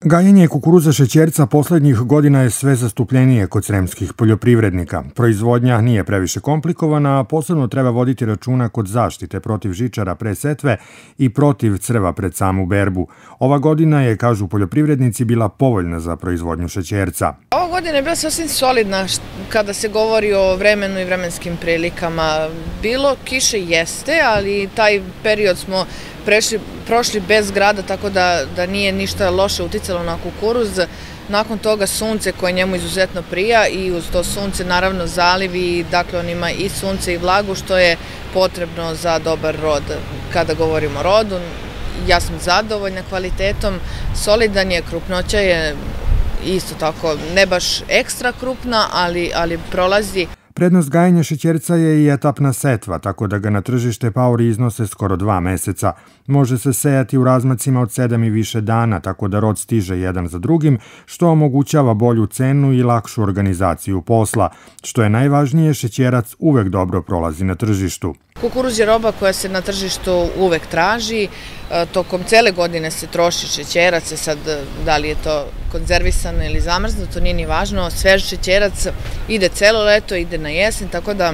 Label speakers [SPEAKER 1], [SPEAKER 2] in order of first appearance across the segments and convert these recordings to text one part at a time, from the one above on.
[SPEAKER 1] Gajenje kukuruza šećerca poslednjih godina je sve zastupljenije kod sremskih poljoprivrednika. Proizvodnja nije previše komplikovana, a posebno treba voditi računa kod zaštite protiv žičara pre setve i protiv crva pred samu berbu. Ova godina je, kažu poljoprivrednici, bila povoljna za proizvodnju šećerca.
[SPEAKER 2] Ova godina je bila sasvim solidna kada se govori o vremenu i vremenskim prilikama. Bilo kiše jeste, ali taj period smo prošli bez grada, tako da nije ništa loše uticalo na kukuruz. Nakon toga sunce koje njemu izuzetno prija i uz to sunce naravno zalivi, dakle on ima i sunce i vlagu što je potrebno za dobar rod. Kada govorimo o rodu, ja sam zadovoljna kvalitetom, solidan je, krupnoća je isto tako ne baš ekstra krupna, ali prolazi.
[SPEAKER 1] Prednost gajenja šećerca je i etapna setva, tako da ga na tržište paori iznose skoro 2 meseca. Može se sejati u razmacima od 7 i više dana, tako da rod stiže jedan za drugim, što omogućava bolju cenu i lakšu organizaciju posla. Što je najvažnije, šećerac uvek dobro prolazi na tržištu.
[SPEAKER 2] Kukuruz je roba koja se na tržištu uvek traži, tokom cele godine se troši šećerac, sad da li je to konzervisano ili zamrznuto, nije ni važno, svež šećerac ide celo leto, ide na jesen, tako da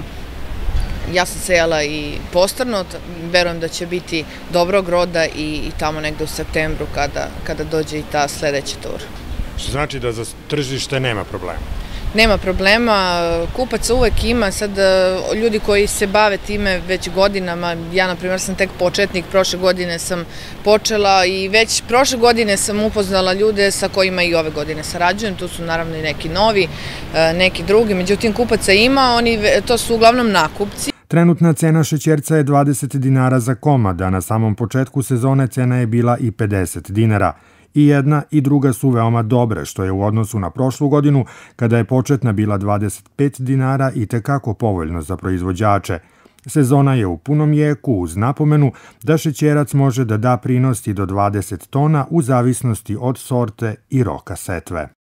[SPEAKER 2] ja sam sejala i postarno, verujem da će biti dobrog roda i tamo negde u septembru kada dođe i ta sledeća tura.
[SPEAKER 1] Što znači da za tržište nema problema?
[SPEAKER 2] Nema problema, kupaca uvek ima, sad ljudi koji se bave time već godinama, ja na primjer sam tek početnik, prošle godine sam počela i već prošle godine sam upoznala ljude sa kojima i ove godine sarađujem, tu su naravno i neki novi, neki drugi, međutim kupaca ima, to su uglavnom nakupci.
[SPEAKER 1] Trenutna cena šećerca je 20 dinara za komad, a na samom početku sezone cena je bila i 50 dinara. I jedna i druga su veoma dobre, što je u odnosu na prošlu godinu, kada je početna bila 25 dinara i tekako povoljno za proizvođače. Sezona je u punom jeku uz napomenu da šećerac može da da prinos i do 20 tona u zavisnosti od sorte i roka setve.